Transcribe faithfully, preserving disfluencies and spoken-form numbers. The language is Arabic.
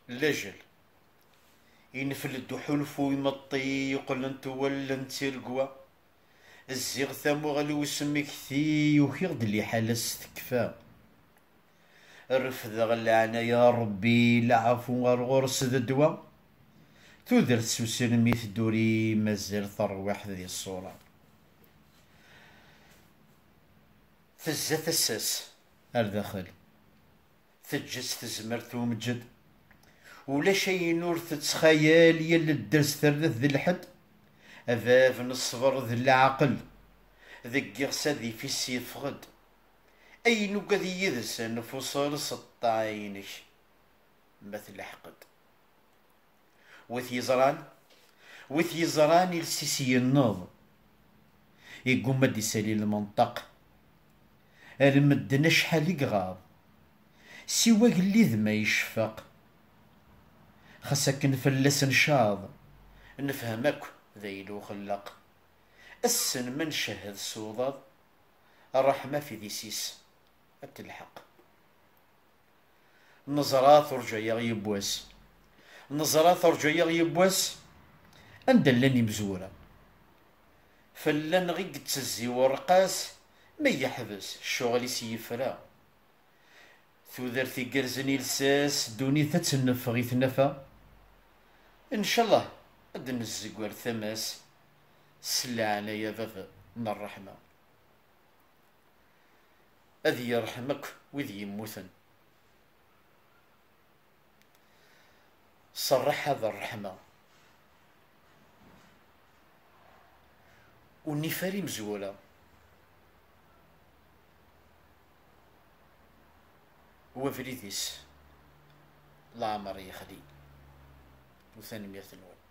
لاجل ينفلد حلفو يمطي يقلنت ولن تيرقوا الزيغ ثامو غلو يسميك ثي وكيغد اللي حالس تكفى الرفض غلعنا يا ربي لعفو غرغرس ذا الدوا تودر تسوسن ميت دوري مازال ثروح ذي الصورة تزات الساس الداخل تجس تزمرت ومجد ولا شي نور تتخيل يل الدرس ثرث ذي الحد أفاف نصبر ذي العقل ذي قصة ذي في السيف غد أي نقد يدس نفوصل سطاينك مثل حقد وث يزران وث يزران السيسي النوض يقوم مدي سالي المنطق المدن شحال يقغاض سوا قليذ ما يشفق خسك نفلس نشاض نفهمك ذيلو خلق السن من شهد صوضاض الرحمة في ذي سيس التلحق نظرات رجعي يبواس نظرات رجعي يبواس اندلني مزورة فلان غيق تزي ورقاس ما يحبس الشغل سيفرا ثوذرتي قرزني لساس دوني تتنفغي ثنفا ان شاء الله قد نزق ثماس سلعنا يا بابا من الرحمة أذي يرحمك وذي يموثن صرح هذا الرحمة والنفاري مزولة وفريديس لا عمر يخلي وثاني مية ثنوان